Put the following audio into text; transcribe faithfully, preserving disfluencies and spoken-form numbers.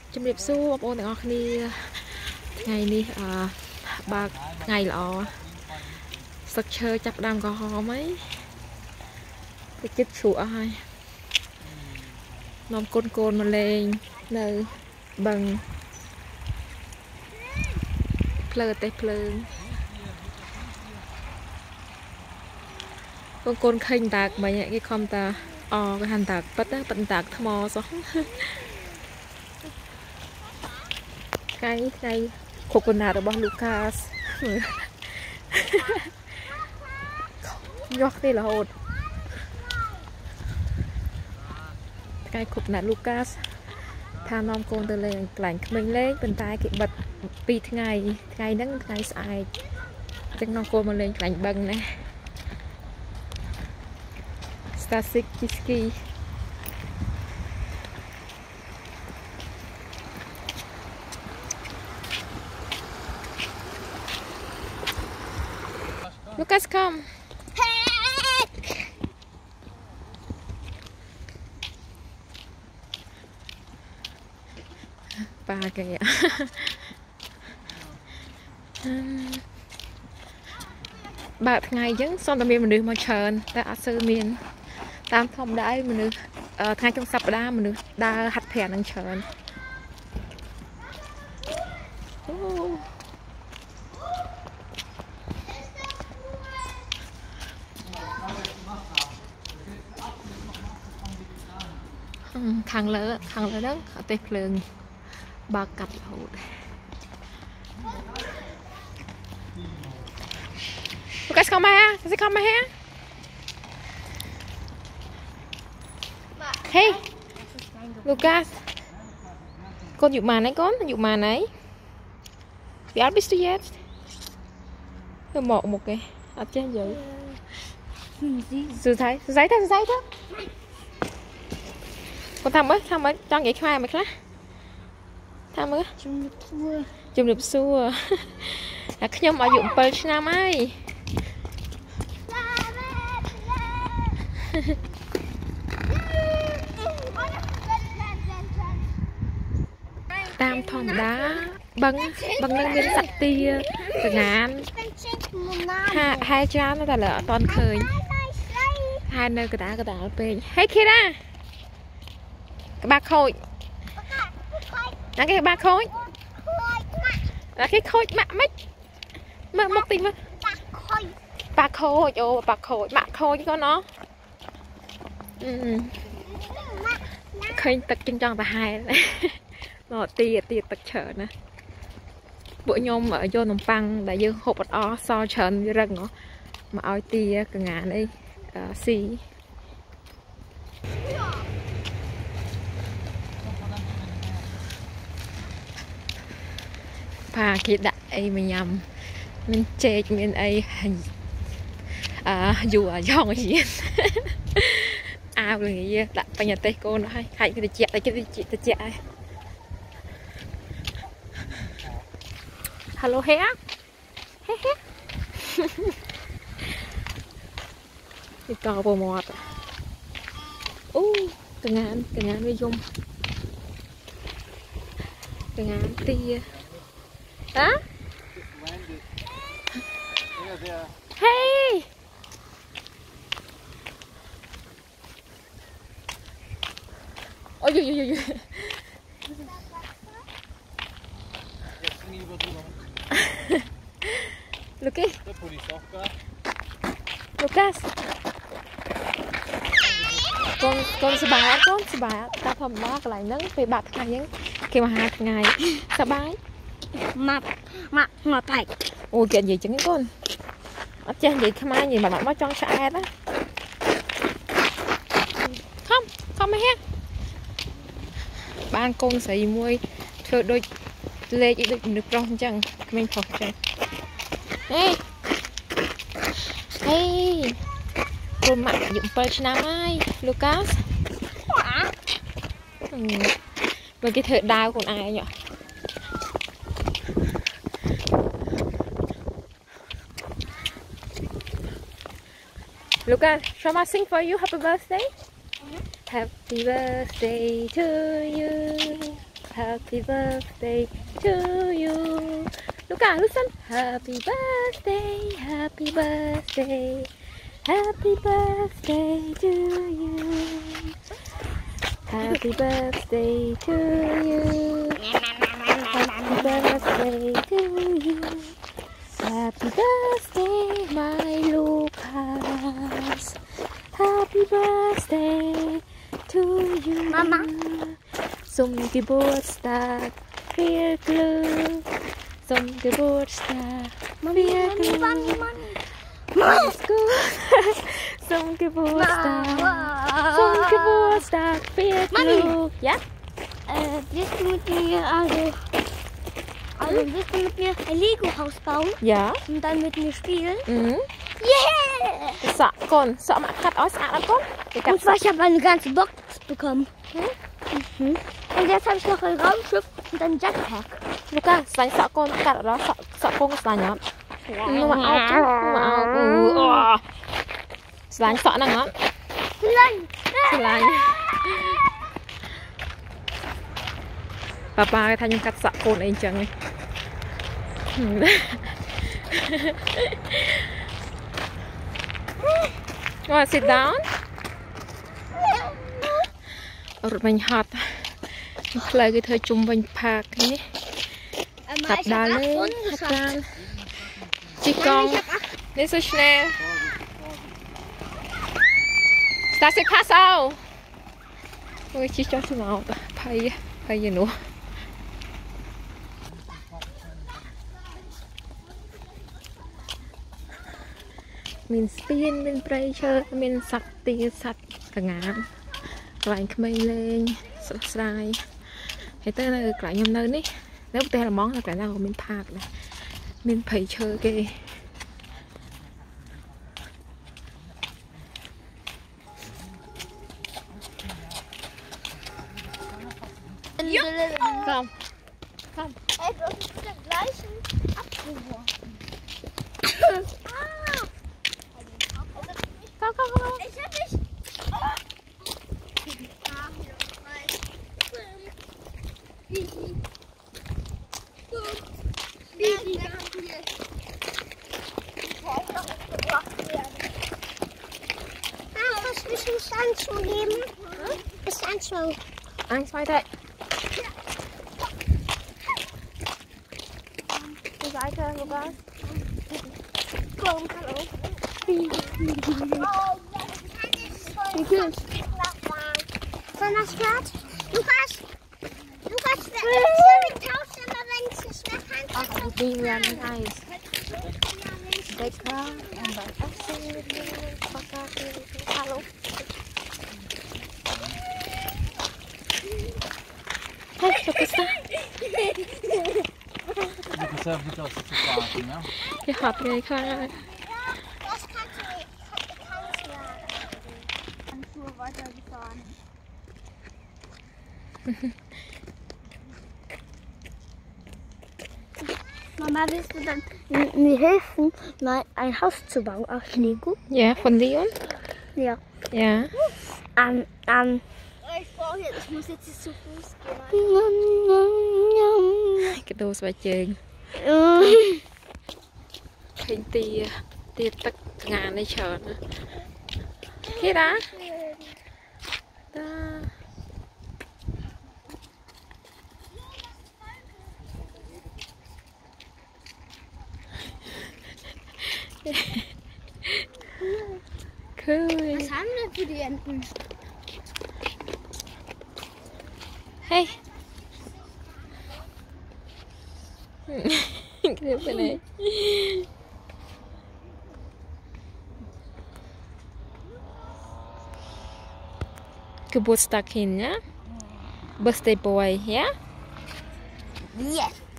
จุ่มเรียบสู้อบโอนแต่ออกนี่ไงนี่อ่าบาไงหรอสักเชยจับดำก็หอไหมไปจิตชัวให้นอมโกนโกนมาเลยเนยบังเพลิดเตะเพลิงโกนโกนเข่งตากมาเนี่ยcái com ta o cái hành tạc bắt á bắt tạc thầm mò sống cái cái khúc quần nàoរបស់ Lucas ยกนี่ละโหดcái khúc nào Lucas ทานอมโกนตัวเลยกลั่นขมิ้นเล็กเป็นตายกี่บัดปีทั้งไงไงนั่งไงสายจังนอมโกนมาเลยกลั่นบังนะสตาร์ซิกกิสกี้Lucas comeปลาแกอ่ะบาดไงยังซ่อนตะเมียมันดื้อมาเชิญแต่อาซื้อเมียนตามทอมได้มันดื้อไงจงสับได้มันดื้อได้หัดแผ่นังเชิญทางเลอะทางเลอะนั่งเตะเพลิงบากัดโหดLucas come here Lucas come here Hey Lucas con dụ màn ấy con dụ màn ấy Wie alt bist du jetzt Tôi mọ một cái ở trên dưới Sư thấy Sư thấy thôi Sư thấy thôi conทำấyทำấy cho vậy khoai mày khácทำấy chùm điệp xua là nhom ở dụng bờ nam ấy tam thòng đá băng băng lên bên sạch tia từ ngàn hai hai cha nó là toàn khơi hai nơi cái đá cái đá bên hey Kira cái ba khôi là cái ba khôi là cái khôi mạ mấy mà một tình mà ba khôi ô ba khôi mạ khôi chứ con nó khơi tật chân tròn và hai nó tiệt tiệt tật trở nè bộ nhôm ở vô nồng băng đã dương hộp bọt o so trần như rừng nó mà oi tia cả ngàn đây xì pha cái đại mình nhầm mình chê mình ấy à dù ở dòng gì à người gì đặt bây giờ tay cô nó hay hay cái chẹt cái cái chị chẹt hello hé hé hé thì cò bò mọt u từ ngàn từ ngàn với dung từ ngàn tia đó hey ôi dồi dồi dồi Lucas Lucas con con sờ bá con sờ bá ta phẩm ba cái này nấng về bạt ngày những khi mà hai ngày sờ bái mặt mặt ngọt thạch ôi chuyện gì chứng con ở trên gì không ai nhìn mà bạn bắt trong xe đó không không mấy hết ban con sẽ mua thưa đôi lê chỉ được được trong chẳng mình học chẳng hey hey con mặt dụng perch nam ai Lucas ừ. Và cái thợ đào của ai nhỉ Lucas, shall I sing for you happy birthday? Mm-hmm. Happy birthday to you Happy birthday to you. Luca, listen. Happy birthday, happy birthday, happy birthday to you. Happy birthday to you. Happy birthday to you. Happy birthday, my Lucas. Happy birthday to you. Mama. Zum Geburtstag viel Glück. Zum Geburtstag viel Glück. Alles gut. Zum Geburtstag. Zum Geburtstag viel Glück. Ja? Äh, willst du mit mir, also, also willst du mit mir ein Lego-Haus bauen? Ja. Und dann mit mir spielen? Mhm. Yeah! Sọ con, sọ mặt cắt ói sạ lắm con. Und zwar, ich habe eine ganze Box bekommen. Mhm. Und jetzt habe ich noch ein Raumschiff und ein Jetpack. Luca, sánh sọ con cắt ở đó, sọ, sọ con sánh nhá. Nhưng mà ao chứ, nhưng mà ao. Ừ. Sánh sọ năng á. Nein! Sánh. Papa cái thanh cắt sọ con ấy chẳng ấy. Well, sit down. Rụt mình hot. Lời cái thời chung mình phạt này. Tập đá lên, hát ra. Chị con. Đi so schnell. Das ist pass auf. Ôi chị cho chị nào ta. Phải, phải gì nữa. Mình spin, mình pressure, mình sạch tì sạch cả ngán. Lại mình lên, sạch sai. Thế tới là lại nhầm nơi ní. Nếu tên là món là cái nào của mình phạt này. Mình phải chơi kì. Không. Không. Ey, du hast den gleichen Abgeworfen. Komm, komm, komm. Ich hab dich. Was willst du Sancho geben? Das Sancho. Eins, zwei, drei. Die Seite, Lukas. Komm, hallo. Wie viel? Von das Schwert? Lukas! Lukas, wir tauschen immer, wenn es nicht mehr kann. Ach, die Dinge werden heiß. Decker, und bei Essen mit mir, hallo. Hey, was ist das? Du kannst nicht aus der Fahrt, ja? Ich hab mir klar. Das kannst du nicht. Kannst du ja. Kannst du weitergefahren. Mama, willst du dann mir helfen, mal ein Haus zu bauen aus Lego? Ja, von Leon? Ja. Ja. Ähm, ähm. Ich brauche jetzt, ich muss jetzt zu Fuß gehen. Cái đồ xoay chừng. Hình tì, tì tất ngàn này chờ nữa. Thế đó. Đó. Cool. Was haben wir für die Enten? Hey. Cái bên này. Geburtstag hin, ja? Birthday boy, ja? Yes.